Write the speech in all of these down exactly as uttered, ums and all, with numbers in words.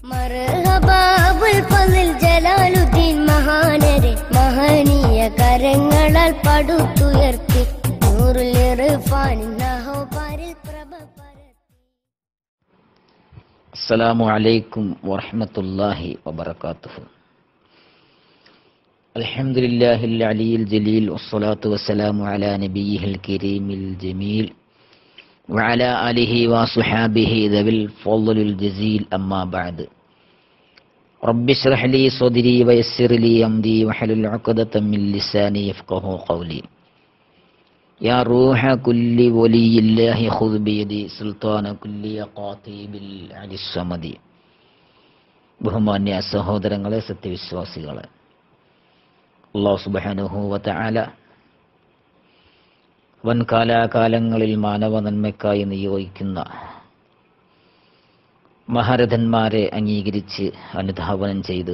മർഹബാബുൽ ഫളിൽ ജലാലുദ്ദീൻ മഹാനരെ മഹനീയ കരങ്ങളാൽ പടുത്തുയർത്തി നൂറുൽ ഇർഫാൻ നഹോപാരിൽ പ്രഭ പരത്തി. അസ്സലാമു അലൈക്കും വറഹ്മത്തുള്ളാഹി വബറകാതുഹു. അൽഹംദുലില്ലാഹിൽ അലിയിൽ ജലീൽ വസ്സലാത്തു വസ്സലാമു അലാ നബിയിഹിൽ കരീമിൽ ജമീൽ വഅലാ ആലിഹി വസ്വഹാബിഹി ദവിൽ ഫളലിൽ ജസീൽ അമ്മാ ബഅദ്. റബ്ബി ശ്റഹ് ലി സ്വദ്രി വയസ്സിർ ലി അംരി വഹ്ലുൽ ഉഖ്ദതം മിൻ ലിസാനി യഫ്ഖഹു ഖൗലി. യാ റൂഹ കുല്ലി വലിയില്ലാഹി ഖുദ് ബിയദി സുൽത്താന കുല്ലി ഖാതിബിൽ അലിസ് സമദി. ബഹുമാന്യ സഹോദരങ്ങളെ, സത്യവിശ്വാസികളെ, അല്ലാഹു സുബ്ഹാനഹു വ തആല വൻ കാലാകാലങ്ങളിൽ മാനവ നന്മയ്ക്കായി നിയോഗിക്കുന്ന മഹാരഥന്മാരെ അംഗീകരിച്ച് അനുധാവനം ചെയ്ത്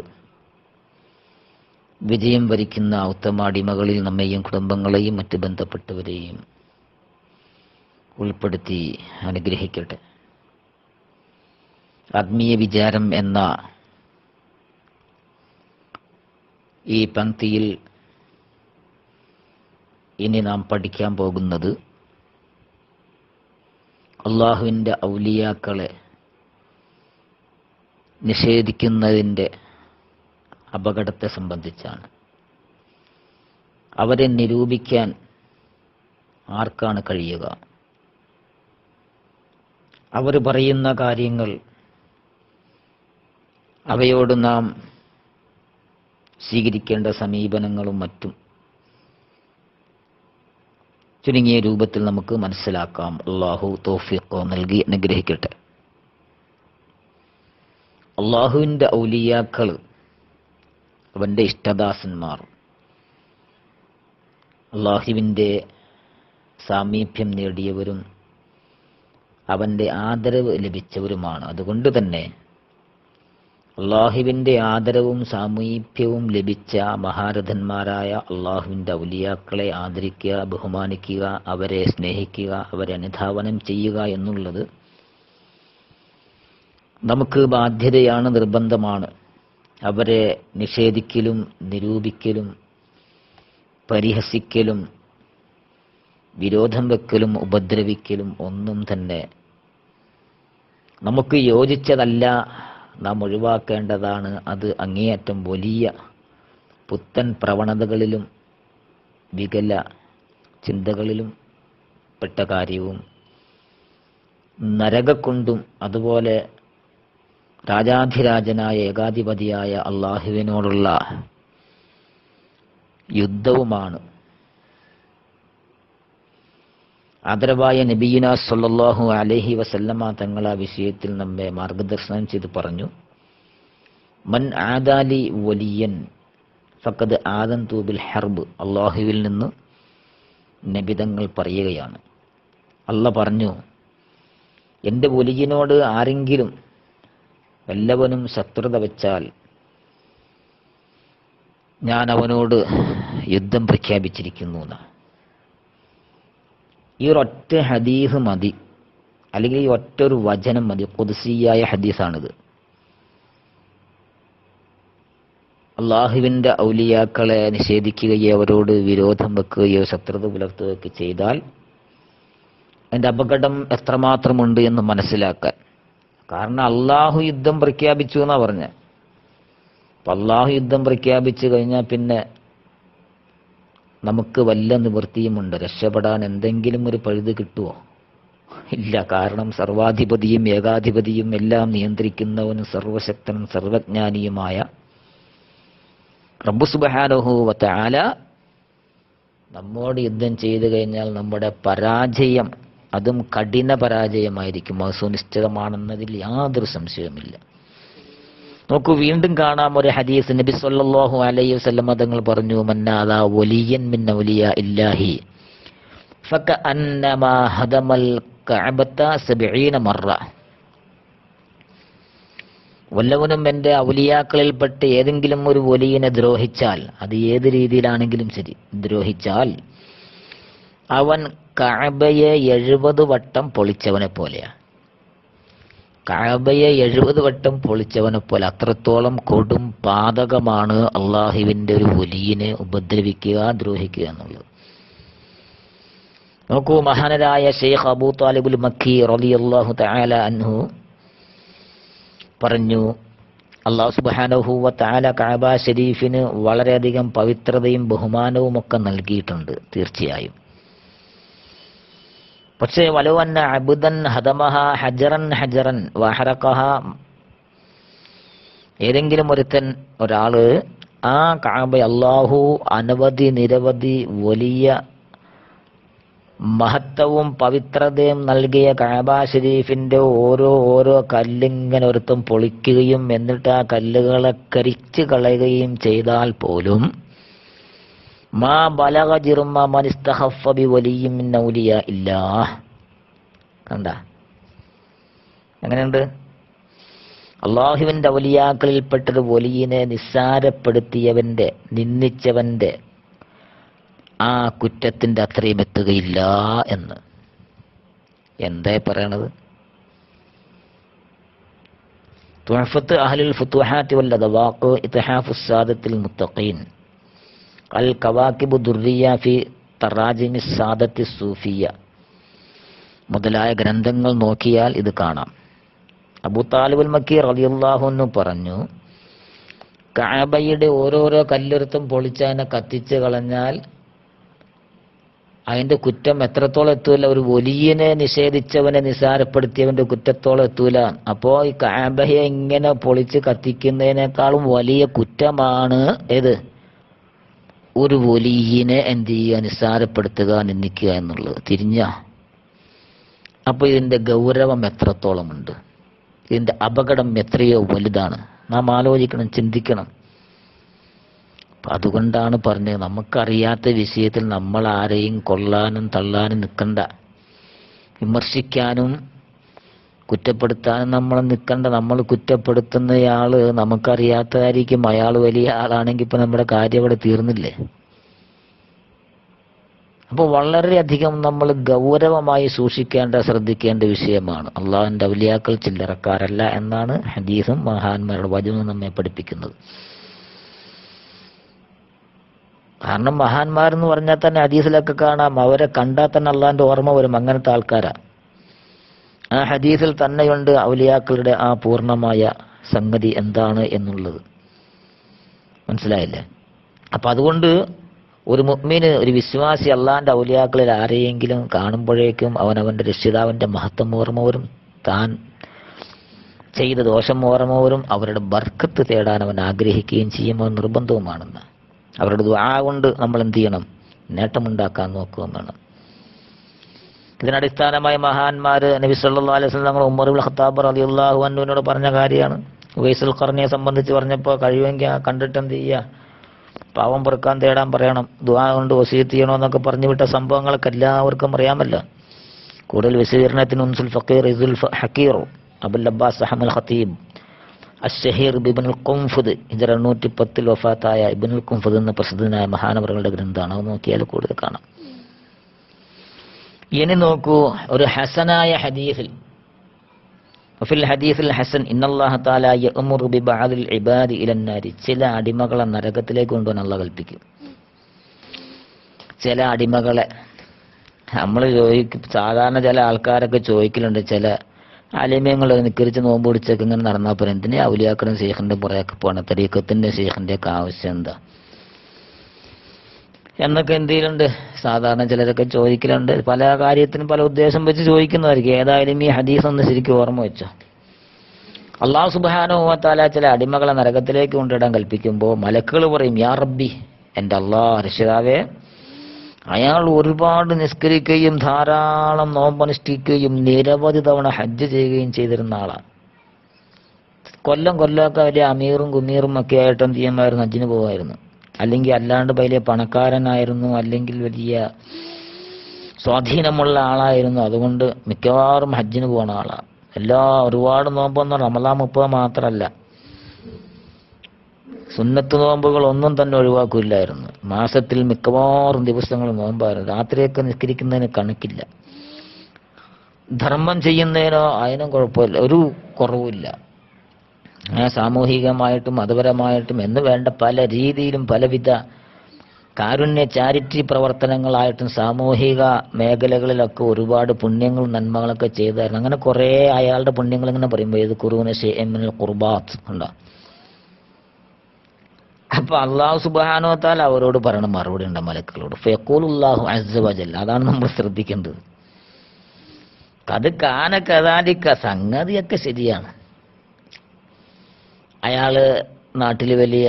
വിജയം വരിക്കുന്ന ഉത്തമാടിമകളിൽ നമ്മെയും കുടുംബങ്ങളെയും മറ്റ് ബന്ധപ്പെട്ടവരെയും ഉൾപ്പെടുത്തി അനുഗ്രഹിക്കട്ടെ. ആത്മീയ വിചാരം എന്ന ഈ പംക്തിയിൽ ഇനി നാം പഠിക്കാൻ പോകുന്നത് അള്ളാഹുവിൻ്റെ ഔലിയാക്കളെ നിഷേധിക്കുന്നതിൻ്റെ അപകടത്തെ സംബന്ധിച്ചാണ്. അവരെ നിരൂപിക്കാൻ ആർക്കാണ് കഴിയുക? അവർ പറയുന്ന കാര്യങ്ങൾ, അവയോട് നാം സ്വീകരിക്കേണ്ട സമീപനങ്ങളും മറ്റും ചുരുങ്ങിയ രൂപത്തിൽ നമുക്ക് മനസ്സിലാക്കാം. അള്ളാഹു തൗഫീഖ് നൽകി അനുഗ്രഹിക്കട്ടെ. അള്ളാഹുവിൻ്റെ ഔലിയാക്കൾ, അവൻ്റെ ഇഷ്ടദാസന്മാർ, അള്ളാഹുവിൻ്റെ സാമീപ്യം നേടിയവരും അവൻ്റെ ആദരവ് ലഭിച്ചവരുമാണ്. അതുകൊണ്ട് തന്നെ അള്ളാഹുവിൻ്റെ ആദരവും സാമീപ്യവും ലഭിച്ച മഹാരഥന്മാരായ അള്ളാഹുവിൻ്റെ ഔലിയാക്കളെ ആദരിക്കുക, ബഹുമാനിക്കുക, അവരെ സ്നേഹിക്കുക, അവരെ അനുധാവനം ചെയ്യുക എന്നുള്ളത് നമുക്ക് ബാധ്യതയാണ്, നിർബന്ധമാണ്. അവരെ നിഷേധിക്കലും നിരൂപിക്കലും പരിഹസിക്കലും വിരോധം വെക്കലും ഉപദ്രവിക്കലും ഒന്നും തന്നെ നമുക്ക് യോജിച്ചതല്ല, നാം ഒഴിവാക്കേണ്ടതാണ്. അത് അങ്ങേയറ്റം വലിയ പുത്തൻ പ്രവണതകളിലും വികല ചിന്തകളിലും പെട്ട കാര്യവും നരകക്കൊണ്ടും അതുപോലെ രാജാധിരാജനായ ഏകാധിപതിയായ അള്ളാഹുവിനോടുള്ള യുദ്ധവുമാണ്. ആദരവായ നബിയിന സല്ലല്ലാഹു അലൈഹി വസല്ലമ തങ്ങൾ ആ വിഷയത്തിൽ നമ്മെ മാർഗദർശനം ചെയ്ത് പറഞ്ഞു, മൻ ആദാലി വലിയൻ ഫഖദ് ആദൻതു ബിൽ ഹർബ്. അള്ളാഹുവിൽ നിന്ന് നബി തങ്ങൾ പറയുകയാണ്, അല്ല പറഞ്ഞു, എൻ്റെ വലിയനോട് ആരെങ്കിലും വല്ലവനും ശത്രുത വെച്ചാൽ ഞാൻ അവനോട് യുദ്ധം പ്രഖ്യാപിച്ചിരിക്കുന്നു എന്ന്. ഈ ഒരൊറ്റ ഹദീസ് മതി, അല്ലെങ്കിൽ ഈ ഒറ്റൊരു വചനം മതി. ഖുദ്സിയായ ഹദീസാണിത്. അള്ളാഹുവിൻ്റെ ഔലിയാക്കളെ നിഷേധിക്കുകയോ അവരോട് വിരോധം വെക്കുകയോ ശത്രുത പുലർത്തുകയൊക്കെ ചെയ്താൽ അതിൻ്റെ അപകടം എത്രമാത്രമുണ്ട് എന്ന് മനസ്സിലാക്കാൻ. കാരണം അള്ളാഹു യുദ്ധം പ്രഖ്യാപിച്ചു എന്നാ പറഞ്ഞ. അപ്പം അള്ളാഹു യുദ്ധം പ്രഖ്യാപിച്ചു കഴിഞ്ഞാൽ പിന്നെ നമുക്ക് വല്ല നിവൃത്തിയുമുണ്ട്? രക്ഷപ്പെടാൻ എന്തെങ്കിലും ഒരു പഴുത് കിട്ടുമോ? ഇല്ല. കാരണം സർവാധിപതിയും ഏകാധിപതിയും എല്ലാം നിയന്ത്രിക്കുന്നവനും സർവശക്തനും സർവജ്ഞാനിയുമായ റബ്ബ് സുബ്ഹാനഹു വ തആല നമ്മോട് യുദ്ധം ചെയ്തു കഴിഞ്ഞാൽ നമ്മുടെ പരാജയം, അതും കഠിന പരാജയമായിരിക്കും, അത് സുനിശ്ചിതമാണെന്നതിൽ യാതൊരു സംശയവുമില്ല. നോക്കൂ, വീണ്ടും കാണാം ഒരു ഹദീസ്. നബി സല്ലല്ലാഹു അലൈഹി വസല്ലം തങ്ങൾ പറഞ്ഞു, മന്നാദാ വലിയൻ മിൻ ഔലിയാ ഇല്ലാഹി ഫകഅന്നമാ ഹദമൽ കഅബത സബഈന മറ. വല്ലവനും എൻ്റെ ഔലിയാക്കളിൽപ്പെട്ട് ഏതെങ്കിലും ഒരു വലിയനെ ദ്രോഹിച്ചാൽ, അത് ഏത് രീതിയിലാണെങ്കിലും ശരി, ദ്രോഹിച്ചാൽ അവൻ കഅബയെ എഴുപത് വട്ടം പൊളിച്ചവനെ പോലെയാണ്. കഅബയെ എഴുപത് വട്ടം പൊളിച്ചവനെ പോലെ അത്രത്തോളം കൊടും പാതകമാണ് അള്ളാഹുവിന്റെ ഒരു വലിയനെ ഉപദ്രവിക്കുക, ദ്രോഹിക്കുക എന്നുള്ളത്. നോക്കൂ, മഹാനരായ ശൈഖ് അബൂ താലിബുൽ മക്കി റളിയല്ലാഹു തആല അൻഹു പറഞ്ഞു, അല്ലാഹു സുബ്ഹാനഹു വ തആല കഅബ ശരീഫിന് വളരെയധികം പവിത്രതയും ബഹുമാനവും ഒക്കെ നൽകിയിട്ടുണ്ട് തീർച്ചയായും. പക്ഷേ വലൗ അന്ന അബ്ദൻ ഹദമഹ ഹജറൻ ഹജറൻ വഹറഖഹ, ഏതെങ്കിലും ഒരുത്തൻ ഒരാള് ആ കഅബ അല്ലാഹു അനവധി നിരവധി വലിയ മഹത്വവും പവിത്രതയും നൽകിയ കഅബ ശരീഫിന്റെ ഓരോ ഓരോ കല്ലിങ്ങനെ ഒരുത്തം പൊളിക്കുകയും എന്നിട്ട് ആ കല്ലുകളെ കരിച്ചു കളയുകയും ചെയ്താൽ പോലും മാ ബലഗ ജിർമ മൻ ഇസ്തഖഫ ബി വലിയ്യിൻ മിൻ ഔലിയാ ഇല്ലാഹ്. കണ്ട എങ്ങനെയുണ്ട്? അള്ളാഹുവിന്റെ ഔലിയാക്കളിൽപ്പെട്ടൊരു വലിയനെ നിസ്സാരപ്പെടുത്തിയവന്റെ, നിന്ദിച്ചവന്റെ ആ കുറ്റത്തിന്റെ അത്രയും എത്തുകയില്ല എന്ന്. എന്താ പറയണത്? തുഹഫത്ത് അഹ്ലുൽ ഫുതുഹാത്തി വൽ അദവാഖ് ഇത്ഹാഫുസ് സാദത്തിൽ മുത്തഖീൻ അൽ കവാകിബു ദുർരിയ ഫി തറാജിമിസ് സാദത്തി സൂഫിയ മുതലായ ഗ്രന്ഥങ്ങൾ നോക്കിയാൽ ഇത് കാണാം. അബൂ താലിബുൽ മക്കി റളിയല്ലാഹു അൻഹു പറഞ്ഞു, കഅബയുടെ ഓരോരോ കല്ലെടുത്തും പൊളിച്ചതിനെ കത്തിച്ച് കളഞ്ഞാൽ അതിന്റെ കുറ്റം എത്രത്തോളം എത്തൂല? ഒരു വലിയനെ നിഷേധിച്ചവനെ നിസാരപ്പെടുത്തിയവന്റെ കുറ്റത്തോളം എത്തൂല. അപ്പോ ഈ കഅബയെ ഇങ്ങനെ പൊളിച്ച് കത്തിക്കുന്നതിനേക്കാളും വലിയ കുറ്റമാണ് ഏത്? ഒരു വലിയനെ എന്ത് ചെയ്യുക? നിസാരപ്പെടുത്തുക, നിന്ദിക്കുക എന്നുള്ളത്. തിരിഞ്ഞ അപ്പൊ ഇതിന്റെ ഗൗരവം എത്രത്തോളമുണ്ട്, ഇതിന്റെ അപകടം എത്രയോ വലുതാണ്. നാം ആലോചിക്കണം, ചിന്തിക്കണം. അതുകൊണ്ടാണ് പറഞ്ഞത്, നമുക്കറിയാത്ത വിഷയത്തിൽ നമ്മൾ ആരെയും കൊള്ളാനും തള്ളാനും നിൽക്കണ്ട, വിമർശിക്കാനും കുറ്റപ്പെടുത്താനും നമ്മൾ നിൽക്കണ്ട. നമ്മൾ കുറ്റപ്പെടുത്തുന്നയാള് നമുക്കറിയാത്തതായിരിക്കും, അയാൾ വലിയ ആളാണെങ്കിൽ ഇപ്പൊ നമ്മുടെ കാര്യം അവിടെ തീർന്നില്ലേ? അപ്പോൾ വളരെയധികം നമ്മൾ ഗൗരവമായി സൂക്ഷിക്കേണ്ട, ശ്രദ്ധിക്കേണ്ട വിഷയമാണ്. അള്ളാഹുവിന്റെ ഔലിയാക്കൾ ചില്ലറക്കാരല്ല എന്നാണ് ഹദീസും മഹാന്മാരുടെ വചനവും നമ്മെ പഠിപ്പിക്കുന്നത്. കാരണം മഹാന്മാരെന്ന് പറഞ്ഞാൽ തന്നെ ഹദീസിലൊക്കെ കാണാം, അവരെ കണ്ടാൽ തന്നെ അള്ളാഹിന്റെ ഓർമ്മ വരും, അങ്ങനത്തെ ആൾക്കാരാ. ആ ഹദീസിൽ തന്നെയുണ്ട് ഔലിയാക്കളുടെ ആ പൂർണ്ണമായ സംഗതി എന്താണ് എന്നുള്ളത്. മനസ്സിലായില്ലേ? അപ്പൊ അതുകൊണ്ട് ഒരു മുഅ്മിന്, ഒരു വിശ്വാസി അള്ളാഹിന്റെ ഔലിയാക്കളിൽ ആരെയെങ്കിലും കാണുമ്പോഴേക്കും അവൻ അവന്റെ രക്ഷിതാവിന്റെ മഹത്വം ഓർമ്മ വരും, താൻ ചെയ്ത ദോഷം ഓർമ്മ വരും, അവരുടെ ബർക്കത്ത് തേടാൻ അവൻ ആഗ്രഹിക്കുകയും ചെയ്യുമ്പോൾ നിർബന്ധവുമാണെന്ന്. അവരുടെ ദുആ കൊണ്ട് നമ്മൾ എന്ത് ചെയ്യണം? നേട്ടമുണ്ടാക്കാൻ നോക്കുകയും വേണം. ഇതിനടിസ്ഥാനമായി മഹാന്മാര് നബി സല്ലല്ലാഹു അലൈഹി വസല്ലം ഉമർ ഇബ്നുൽ ഖത്താബ് റളിയല്ലാഹു അൻഹുവിനോട് പറഞ്ഞ കാര്യമാണ്. ഉവൈസുൽ ഖർനിയെ സംബന്ധിച്ച് പറഞ്ഞപ്പോൾ കഴിയുമെങ്കിൽ കണ്ടിട്ട് എന്ത് ചെയ്യുക? പാവം പൊറുക്കാൻ തേടാൻ പറയണം, ദുആ കൊണ്ട് വസീയത്ത് ചെയ്യണമെന്നൊക്കെ പറഞ്ഞു വിട്ട സംഭവങ്ങളൊക്കെ എല്ലാവർക്കും അറിയാമല്ലോ. കൂടുതൽ വിശദീകരണത്തിന് ഉൻസുൽ ഫഖീർ ഇസുൽ ഹക്കീർ അബുൽ അബ്ബാസ് അഹ്മദ് ഖത്തീബ് അശ്ശഹീർ ഇബ്നുൽ ഖുംഫദ് ഹിജ്റ എണ്ണൂറ്റി പത്തിൽ വഫാത്തായ ഇബ്നുൽ ഖുംഫദ് എന്ന പ്രസിദ്ധനായ മഹാനവറുകളുടെ ഗ്രന്ഥമാണ്. അത് നോക്കിയാൽ കൂടുതൽ കാണാം. ഇനി നോക്കൂ, ഒരു ഹസനായ ഹദീസിൽ ഫിൽ ഹദീസിൽ ഹസൻ ഇന്നല്ലാഹു തആല യഅ്മുറു ബിബഅദിൽ ഇബാദി ഇലന്നാരി, ചില അടിമകളെ നരകത്തിലേക്ക് കൊണ്ടുപോകാൻ അല്ലാഹു കൽപ്പിക്കും. ചില അടിമകളെ നമ്മൾ ചോദിക്കും, സാധാരണ ചില ആൾക്കാരൊക്കെ ചോദിക്കലുണ്ട്, ചില അലിമ്യങ്ങൾ നിക്കരിച്ച് നോമ്പ് പിടിച്ചൊക്കെ ഇങ്ങനെ നടന്നാൽ പോലെ എന്തിനാ ഔലിയാക്കളും ശൈഖിന്റെ പുറകെ പോകണം, തരീഖത്തിന്റെ ശൈഖിന്റെ ഒക്കെ ആവശ്യം എന്താ എന്നൊക്കെ എന്തെങ്കിലുണ്ട്. സാധാരണ ചിലരൊക്കെ ചോദിക്കലുണ്ട്, പല കാര്യത്തിനും പല ഉദ്ദേശം വെച്ച് ചോദിക്കുന്നതായിരിക്കും. ഏതായാലും ഈ ഹദീസ് ഒന്ന് ശരിക്കും ഓർമ്മ വെച്ചോ. അല്ലാഹു സുബ്ഹാനഹു വ തആല ചില അടിമകളെ നരകത്തിലേക്ക് കൊണ്ടിടാൻ കൽപ്പിക്കുമ്പോൾ മലക്കുകൾ പറയും, യാ റബ്ബി, എൻ്റെ അല്ലാഹ് രക്ഷിതാവേ, അയാൾ ഒരുപാട് നിസ്കരിക്കുകയും ധാരാളം നോമ്പനുഷ്ഠിക്കുകയും നിരവധി തവണ ഹജ്ജ് ചെയ്യുകയും ചെയ്തിരുന്ന ആളാണ്. കൊല്ലം കൊല്ലമൊക്കെ വലിയ അമീറും കുമീറും ഒക്കെ ആയിട്ട് എന്ത് ചെയ്യുമായിരുന്നു? ഹജ്ജിന് പോകുമായിരുന്നു. അല്ലെങ്കിൽ അല്ലാണ്ട് വലിയ പണക്കാരനായിരുന്നു, അല്ലെങ്കിൽ വലിയ സ്വാധീനമുള്ള ആളായിരുന്നു. അതുകൊണ്ട് മിക്കവാറും ഹജ്ജിന് പോകുന്ന ആളാണ്. എല്ലാ ഒരുപാട് നോമ്പൊന്നും റമളാൻ മുപ്പത് മാത്രമല്ല, സുന്നത്ത് നോമ്പുകൾ ഒന്നും തന്നെ ഒഴിവാക്കില്ലായിരുന്നു. മാസത്തിൽ മിക്കവാറും ദിവസങ്ങൾ നോമ്പായിരുന്നു. രാത്രിയൊക്കെ നിസ്കരിക്കുന്നതിന് കണക്കില്ല. ധർമ്മം ചെയ്യുന്നതിനോ അതിനും കുഴപ്പമില്ല, ഒരു കുറവുമില്ല. സാമൂഹികമായിട്ടും മതപരമായിട്ടും എന്ന് വേണ്ട പല രീതിയിലും പലവിധ കാരുണ്യ ചാരിറ്റി പ്രവർത്തനങ്ങളായിട്ടും സാമൂഹിക മേഖലകളിലൊക്കെ ഒരുപാട് പുണ്യങ്ങളും നന്മകളൊക്കെ ചെയ്തായിരുന്നു. അങ്ങനെ കുറേ അയാളുടെ പുണ്യങ്ങൾ ഇങ്ങനെ പറയുമ്പോൾ ഏത് ഖുർആന ഷൈഅൻ ഖുർബാത്ത് ഉണ്ടോ. അപ്പൊ അള്ളാഹു സുബ്ഹാനഹു വ തആല അവരോട് പറയണ മറുപടി ഉണ്ട് മലക്കുകളോട്, ഫയഖൂലുല്ലാഹു അസ്സ വജൽ. അതാണ് നമ്മൾ ശ്രദ്ധിക്കേണ്ടത്. അത് കാന കദാലിക, സംഗതിയൊക്കെ ശരിയാണ്. അയാള് നാട്ടിൽ വലിയ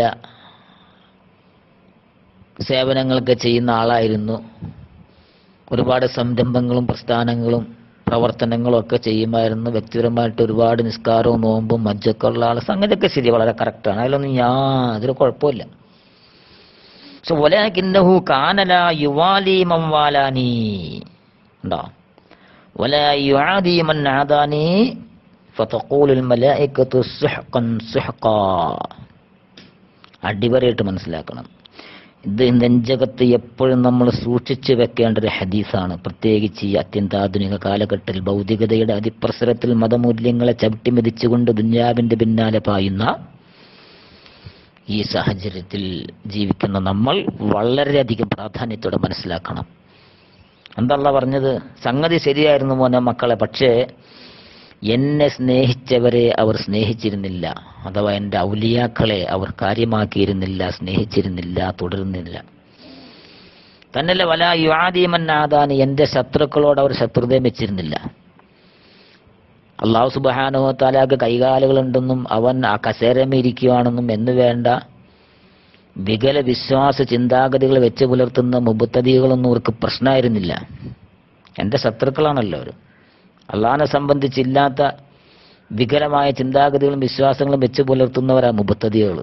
സേവനങ്ങളൊക്കെ ചെയ്യുന്ന ആളായിരുന്നു. ഒരുപാട് സംരംഭങ്ങളും പ്രസ്ഥാനങ്ങളും പ്രവർത്തനങ്ങളും ഒക്കെ ചെയ്യുമായിരുന്നു. വ്യക്തിപരമായിട്ട് ഒരുപാട് നിസ്കാരവും നോമ്പും മജ്ജൊക്കെ ഉള്ള ആൾ. സംഗതിയൊക്കെ ശരി, വളരെ കറക്റ്റാണ്. അതിലൊന്നും യാതൊരു കുഴപ്പമില്ല. പക്ഷെ വലാകിന്നഹു കാന ലാ യുവാലി മൻ വാലാനി ഉണ്ടോ, വലാ യുആദി മൻ ആദാനി ഫതഖൂലുൽ മലായികതു സുഹ്ഖൻ സുഹ്ഖാ. അടിവരയിട്ട് മനസ്സിലാക്കണം. ഇത് നെഞ്ചകത്ത് എപ്പോഴും നമ്മൾ സൂക്ഷിച്ചു വെക്കേണ്ട ഒരു ഹദീസാണ്. പ്രത്യേകിച്ച് ഈ അത്യന്താധുനിക കാലഘട്ടത്തിൽ ഭൗതികതയുടെ അതിപ്രസരത്തിൽ മതമൂല്യങ്ങളെ ചവിട്ടിമെതിച്ചുകൊണ്ട് ദുന്യാവിന്റെ പിന്നാലെ പായുന്ന ഈ സാഹചര്യത്തിൽ ജീവിക്കുന്ന നമ്മൾ വളരെയധികം പ്രാധാന്യത്തോടെ മനസ്സിലാക്കണം. എന്താ അല്ലാഹ് പറഞ്ഞത്? സംഗതി ശരിയായിരുന്നു മോനെ മക്കളെ, പക്ഷേ എന്നെ സ്നേഹിച്ചവരെ അവർ സ്നേഹിച്ചിരുന്നില്ല, അഥവാ എൻ്റെ ഔലിയാക്കളെ അവർ കാര്യമാക്കിയിരുന്നില്ല, സ്നേഹിച്ചിരുന്നില്ല, തുടരുന്നില്ല. തന്നല്ല വലാ യുആദി മൻ ആദാനി, എൻ്റെ ശത്രുക്കളോട് അവർ ശത്രുതയും വെച്ചിരുന്നില്ല. അല്ലാഹു സുബ്ഹാനഹു വ തആലക്ക് കൈകാലുകളുണ്ടെന്നും അവൻ ആ കസേരമേ ഇരിക്കുകയാണെന്നും എന്ന് വേണ്ട വികല വിശ്വാസ ചിന്താഗതികൾ വെച്ച് പുലർത്തുന്ന മുബത്തദികളൊന്നും അവർക്ക് പ്രശ്നമായിരുന്നില്ല. എൻ്റെ ശത്രുക്കളാണല്ലോ അവർ. അള്ളാഹിനെ സംബന്ധിച്ചില്ലാത്ത വികലമായ ചിന്താഗതികളും വിശ്വാസങ്ങളും വെച്ച് പുലർത്തുന്നവരാ മുബത്തദികൾ.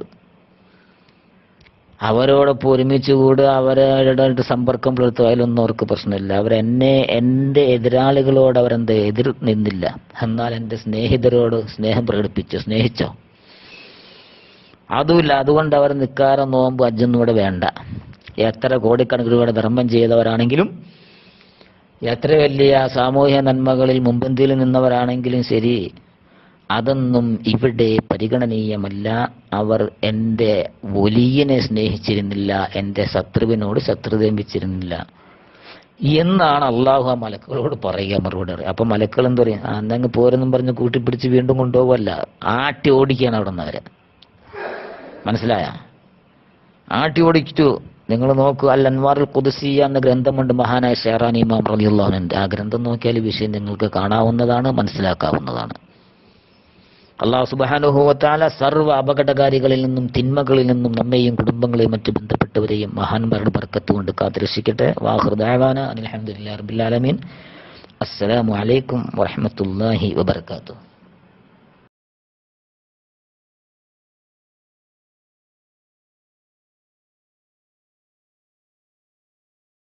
അവരോടൊപ്പം ഒരുമിച്ച് കൂടുക, അവരുടെ സമ്പർക്കം പുലർത്തുക, അതിലൊന്നും അവർക്ക് പ്രശ്നമില്ല. അവരെന്നെ എൻ്റെ എതിരാളികളോട് അവരെന്താ എതിർ നിന്നില്ല. എന്നാൽ എൻ്റെ സ്നേഹിതരോട് സ്നേഹം പ്രകടിപ്പിച്ചോ, സ്നേഹിച്ചോ? അതുമില്ല. അതുകൊണ്ട് അവർ നിക്കാരം നോമ്പ് അജ്ജൊന്നും ഇവിടെ വേണ്ട. എത്ര കോടിക്കണക്കിന് രൂപയുടെ ധർമ്മം ചെയ്തവരാണെങ്കിലും, എത്ര വലിയ സാമൂഹ്യ നന്മകളിൽ മുൻപന്തിയിൽ നിന്നവരാണെങ്കിലും ശരി, അതൊന്നും ഇവിടെ പരിഗണനീയമല്ല. അവർ എൻ്റെ വലിയനെ സ്നേഹിച്ചിരുന്നില്ല, എൻ്റെ ശത്രുവിനോട് ശത്രുതയും വെച്ചിരുന്നില്ല എന്നാണ് അള്ളാഹു ആ മലക്കുകളോട് പറയുക, മറുപടി പറയുക. അപ്പൊ മലക്കുകൾ എന്താ പറയുക? അന്നങ്ങ് പോരെന്നും പറഞ്ഞ് കൂട്ടിപ്പിടിച്ച് വീണ്ടും കൊണ്ടുപോകല്ല, ആട്ടി ഓടിക്കുകയാണ് അവിടെ നിന്ന് അവരെ. മനസ്സിലായ? ആട്ടി ഓടിച്ചു. നിങ്ങൾ നോക്കൂ, അൽ അൻവാറുൽ ഖുദ്സിയ്യ എന്ന ഗ്രന്ഥമുണ്ട് മഹാനായ ഷെഹ്റാനി ഇമാം റളിയല്ലാഹു അൻഹു. ആ ഗ്രന്ഥം നോക്കിയാൽ ഈ വിഷയം നിങ്ങൾക്ക് കാണാവുന്നതാണ്, മനസ്സിലാക്കാവുന്നതാണ്. അല്ലാഹു സുബ്ഹാനഹു വ തആല സർവ്വ അപകടകാരികളിൽ നിന്നും തിന്മകളിൽ നിന്നും നമ്മെയും കുടുംബങ്ങളെയും മറ്റു ബന്ധപ്പെട്ടവരെയും മഹാന്മാരുടെ ബർക്കത്ത് കൊണ്ട് കാത്തുരക്ഷിക്കട്ടെ. വാഖിറു ദഅവാന അൽഹംദുലില്ലാഹി റബ്ബിൽ ആലമീൻ. അസ്സലാമു അലൈക്കും വറഹ്മത്തുള്ളാഹി വബറകാതുഹു.